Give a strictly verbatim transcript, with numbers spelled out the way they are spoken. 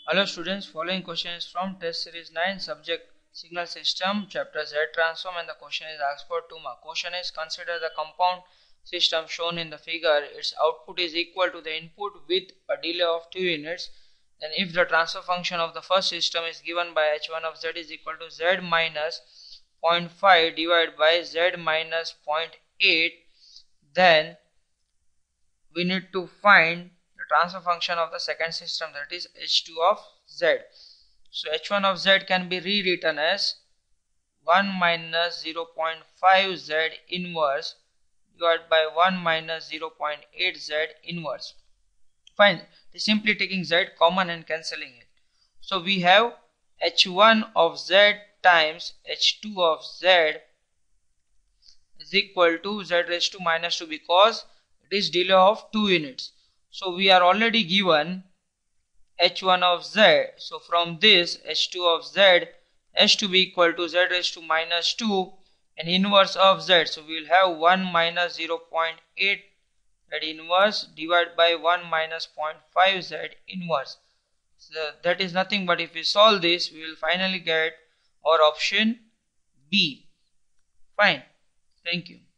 Hello students, following question is from test series nine, subject signal system, chapter Z transform, and the question is asked for two marks. Question is, consider the compound system shown in the figure. Its output is equal to the input with a delay of two units. Then if the transfer function of the first system is given by h one of z is equal to z minus zero point five divided by z minus zero point eight, then we need to find the transfer function of the second system, that is h two of z. So h one of z can be rewritten as one minus zero point five z inverse divided by one minus zero point eight z inverse. Fine, simply taking z common and cancelling it. So we have h one of z times h two of z is equal to z raised to minus two, because it is delay of two units. So we are already given h one of z. So from this h two of z has to be equal to z raised to minus two and inverse of z. So we will have one minus zero point eight z inverse divided by one minus zero point five z inverse. So that is nothing but, if we solve this, we will finally get our option B. Fine. Thank you.